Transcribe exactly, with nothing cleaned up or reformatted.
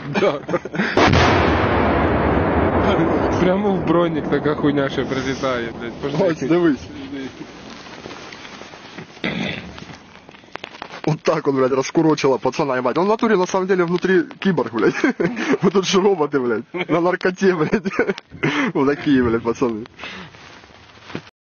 Да. Прямо в бронік така хуйня ще прилітає, блядь. Пошли. Ось, дивись. Вот так он, блядь, раскурочила пацана, ебать. Он в натуре, на самом деле, внутри киборг, блядь. Вот тут же роботы, блядь. На наркоте, блядь. Вот такие, блядь, пацаны.